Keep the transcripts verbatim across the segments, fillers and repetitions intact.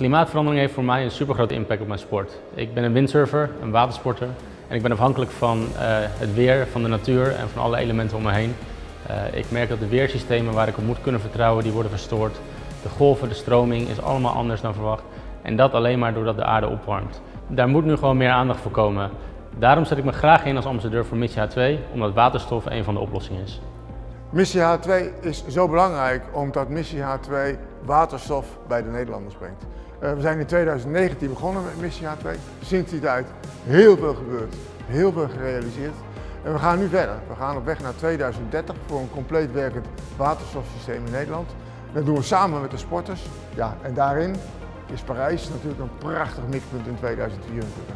Klimaatverandering heeft voor mij een super grote impact op mijn sport. Ik ben een windsurfer, een watersporter en ik ben afhankelijk van uh, het weer, van de natuur en van alle elementen om me heen. Uh, ik merk dat de weersystemen waar ik op moet kunnen vertrouwen, die worden verstoord. De golven, de stroming is allemaal anders dan verwacht en dat alleen maar doordat de aarde opwarmt. Daar moet nu gewoon meer aandacht voor komen. Daarom zet ik me graag in als ambassadeur voor Missie H twee, omdat waterstof een van de oplossingen is. Missie H twee is zo belangrijk omdat Missie H twee waterstof bij de Nederlanders brengt. Uh, we zijn in tweeduizend negentien begonnen met Missie H twee. Sinds die tijd heel veel gebeurd, heel veel gerealiseerd. En we gaan nu verder. We gaan op weg naar tweeduizend dertig voor een compleet werkend waterstofsysteem in Nederland. Dat doen we samen met de sporters. Ja, en daarin is Parijs natuurlijk een prachtig mikpunt in tweeduizend vierentwintig.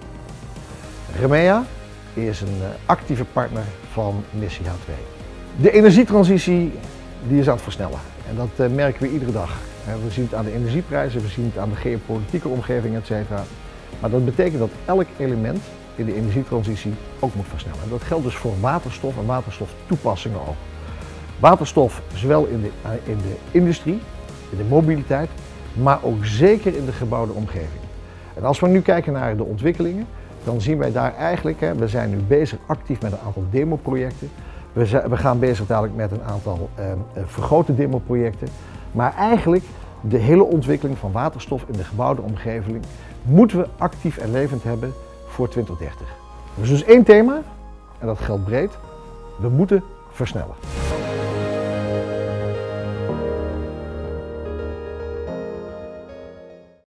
Remea is een actieve partner van Missie H twee. De energietransitie die is aan het versnellen en dat uh, merken we iedere dag. We zien het aan de energieprijzen, we zien het aan de geopolitieke omgeving, et cetera. Maar dat betekent dat elk element in de energietransitie ook moet versnellen. En dat geldt dus voor waterstof en waterstoftoepassingen ook. Waterstof zowel in de, uh, in de industrie, in de mobiliteit, maar ook zeker in de gebouwde omgeving. En als we nu kijken naar de ontwikkelingen, dan zien wij daar eigenlijk, hè, we zijn nu bezig actief met een aantal demoprojecten. We, we gaan bezig dadelijk met een aantal uh, vergrote demoprojecten. Maar eigenlijk de hele ontwikkeling van waterstof in de gebouwde omgeving moeten we actief en levend hebben voor twintig dertig. Er is dus één thema, en dat geldt breed, we moeten versnellen.